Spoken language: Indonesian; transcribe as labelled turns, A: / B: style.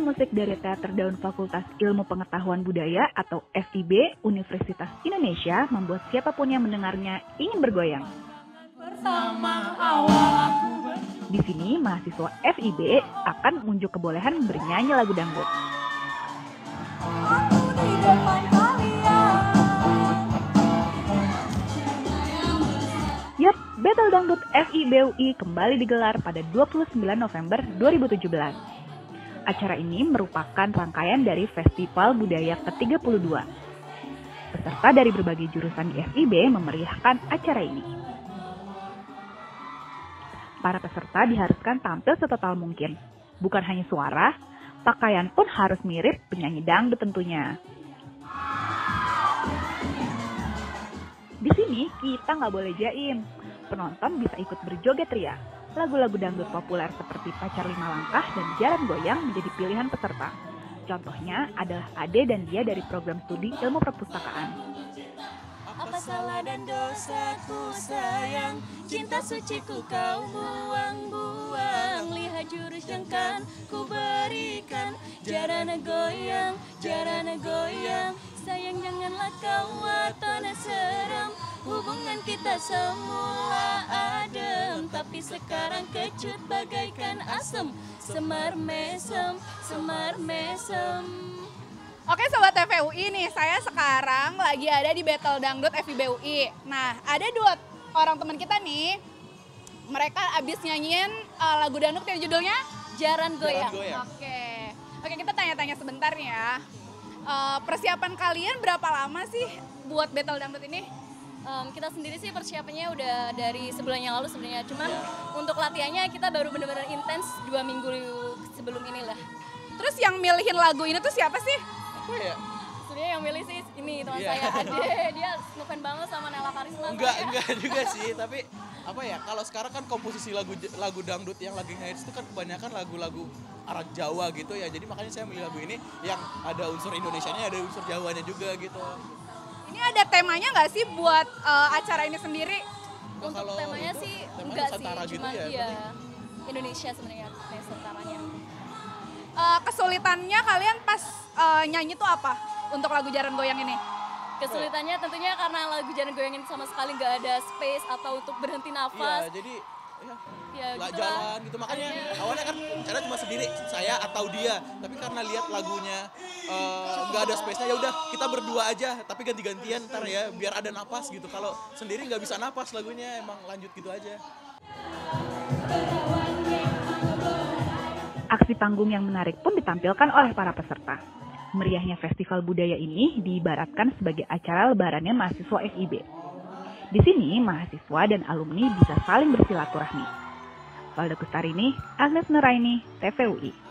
A: musik dari Teater Daun Fakultas Ilmu Pengetahuan Budaya atau FIB Universitas Indonesia membuat siapapun yang mendengarnya ingin bergoyang. Di sini, mahasiswa FIB akan mengunjuk kebolehan bernyanyi lagu dangdut. Yap, Battle Dangdut FIB UI kembali digelar pada 29 November 2017. Acara ini merupakan rangkaian dari Festival Budaya ke-32. Peserta dari berbagai jurusan di FIB memeriahkan acara ini. Para peserta diharuskan tampil setotal mungkin. Bukan hanya suara, pakaian pun harus mirip penyanyi dangdut tentunya. Di sini kita nggak boleh jaim. Penonton bisa ikut berjoget ria. Lagu-lagu dangdut populer seperti Pacar 5 Langkah dan Jalan Goyang menjadi pilihan peserta. Contohnya adalah Ade dan Dia dari program studi ilmu perpustakaan.
B: Apa salah dan dosaku sayang, cinta suciku kau buang-buang. Lihat jurus yang kan ku berikan, jarana goyang, sayang janganlah kau watona seram. Hubungan kita semula adem, tapi sekarang kecut bagaikan asem. Semar mesem.
C: Oke Sobat FUI nih, saya sekarang lagi ada di Battle Dangdut FIB UI. Nah, ada dua orang teman kita nih, mereka abis nyanyiin lagu dangdut yang judulnya
B: Jaran Goyang.
C: Oke, kita tanya-tanya sebentar nih ya. Persiapan kalian berapa lama sih buat Battle Dangdut ini?
B: Kita sendiri sih persiapannya udah dari sebulan yang lalu sebenarnya. Cuman untuk latihannya kita baru benar-benar intens 2 minggu sebelum inilah.
C: Terus yang milihin lagu ini tuh siapa sih?
D: Apa ya?
B: Sebenarnya yang milih sih ini teman saya Ade, dia ngefans banget sama Nela Karisma.
D: Enggak juga sih, tapi apa ya, kalau sekarang kan komposisi lagu dangdut yang lagi hits itu kan kebanyakan lagu-lagu arah Jawa gitu ya. Jadi makanya saya milih lagu ini yang ada unsur Indonesianya, ada unsur Jawanya juga gitu.
C: Ini ada temanya nggak sih buat acara ini sendiri?
B: Untuk
D: Kalau
B: temanya
D: itu,
B: sih
D: temanya
B: enggak sih,
D: Nusantara gitu
B: cuma
D: ya,
B: iya Indonesia sebenarnya Nusantaranya.
C: Kesulitannya kalian pas nyanyi tuh apa untuk lagu Jaran Goyang ini?
B: Kesulitannya tentunya karena lagu Jaran Goyang ini sama sekali nggak ada space atau untuk berhenti nafas.
D: Iya, jadi
B: Ya, gitu
D: jalan gitu, makanya awalnya kan cara cuma sendiri, saya atau dia, tapi karena lihat lagunya nggak ada space-nya, ya udah kita berdua aja, tapi ganti-gantian ntar ya biar ada napas gitu. Kalau sendiri nggak bisa napas lagunya, emang lanjut gitu aja.
A: Aksi panggung yang menarik pun ditampilkan oleh para peserta. Meriahnya festival budaya ini diibaratkan sebagai acara lebarannya mahasiswa FIB. Di sini, mahasiswa dan alumni bisa saling bersilaturahmi. Valda Kustarini, Agnes Nuraini, TVUI.